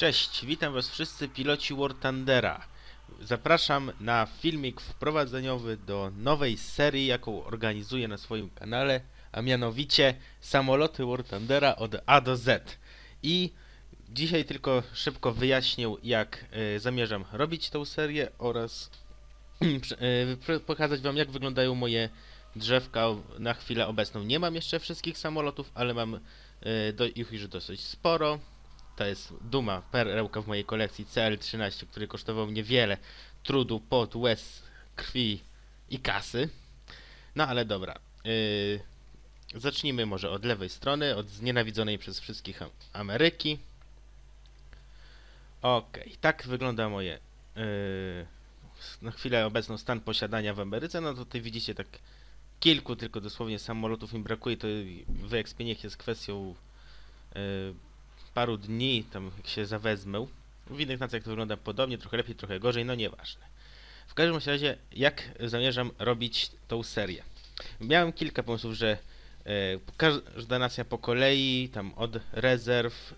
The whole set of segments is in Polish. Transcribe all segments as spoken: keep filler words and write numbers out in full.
Cześć, witam was wszyscy piloci War Thundera. Zapraszam na filmik wprowadzeniowy do nowej serii, jaką organizuję na swoim kanale, a mianowicie samoloty War Thundera od A do Z. I dzisiaj tylko szybko wyjaśnię, jak y, zamierzam robić tą serię oraz y, pokazać wam, jak wyglądają moje drzewka na chwilę obecną. Nie mam jeszcze wszystkich samolotów, ale mam y, do, ich już dosyć sporo. To jest duma, perełka w mojej kolekcji C L trzynaście, który kosztował mnie wiele trudu, pot, łez, krwi i kasy. No ale dobra. Yy, zacznijmy może od lewej strony, od znienawidzonej przez wszystkich Ameryki. Okej, okay, tak wygląda moje yy, na chwilę obecną stan posiadania w Ameryce. No tutaj widzicie tak kilku tylko dosłownie samolotów mi brakuje. To wyekspienie jest kwestią yy, paru dni, tam jak się zawezmę. W innych nacjach to wygląda podobnie, trochę lepiej, trochę gorzej, no nieważne. W każdym razie, jak zamierzam robić tą serię? Miałem kilka pomysłów, że e, każda nacja po kolei, tam od rezerw,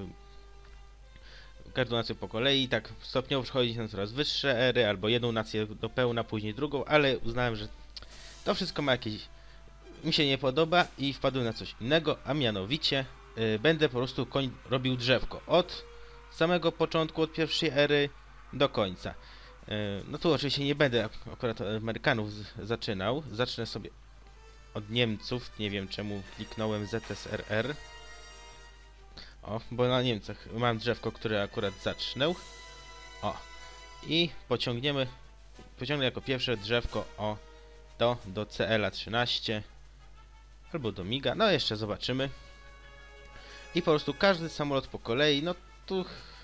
e, każdą nację po kolei, tak stopniowo przechodzić na coraz wyższe ery, albo jedną nację do pełna, później drugą, ale uznałem, że to wszystko ma jakieś... mi się nie podoba i wpadłem na coś innego, a mianowicie będę po prostu koń robił drzewko od samego początku, od pierwszej ery do końca. No tu oczywiście nie będę akurat od Amerykanów zaczynał. Zacznę sobie od Niemców. Nie wiem czemu kliknąłem Z S R R. O, bo na Niemcach mam drzewko, które akurat zacznę. O. I pociągniemy, pociągnę jako pierwsze drzewko o to do C L trzynaście. Albo do MIGa. No jeszcze zobaczymy. I po prostu każdy samolot po kolei, no tu...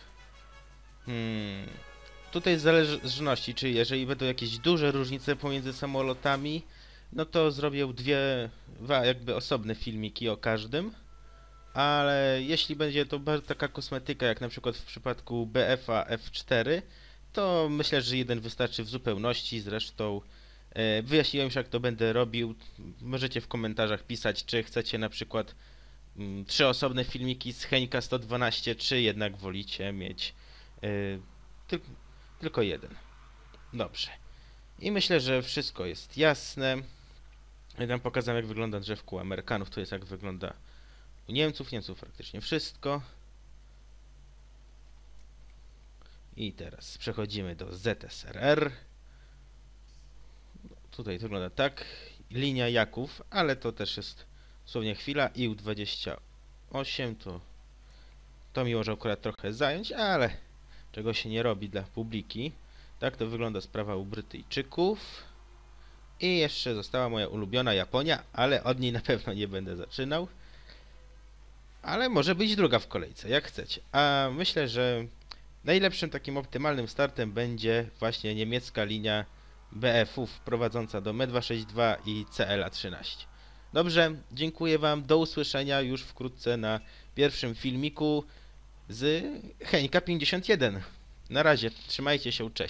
Hmm, tutaj w zależności, czy jeżeli będą jakieś duże różnice pomiędzy samolotami, no to zrobię dwie, dwa jakby osobne filmiki o każdym. Ale jeśli będzie to bardzo taka kosmetyka, jak na przykład w przypadku B F a F cztery, to myślę, że jeden wystarczy w zupełności. Zresztą e, wyjaśniłem już, jak to będę robił. Możecie w komentarzach pisać, czy chcecie na przykład trzy osobne filmiki z Heńka sto dwanaście, czy jednak wolicie mieć yy, tyl tylko jeden. Dobrze. I myślę, że wszystko jest jasne. Ja tam pokazałem, jak wygląda drzewko u Amerykanów. Tu jest, jak wygląda u Niemców. Niemców praktycznie wszystko. I teraz przechodzimy do Z S R R. Tutaj to wygląda tak. Linia Jaków, ale to też jest dosłownie chwila. I U dwadzieścia osiem to to mi może akurat trochę zająć, ale czego się nie robi dla publiki. Tak to wygląda sprawa u Brytyjczyków. I jeszcze została moja ulubiona Japonia, ale od niej na pewno nie będę zaczynał. Ale może być druga w kolejce, jak chcecie. A myślę, że najlepszym takim optymalnym startem będzie właśnie niemiecka linia B F ów prowadząca do M dwieście sześćdziesiąt dwa i C L trzynaście. Dobrze, dziękuję wam, do usłyszenia już wkrótce na pierwszym filmiku z Heńka pięćdziesiąt jeden. Na razie, trzymajcie się, cześć.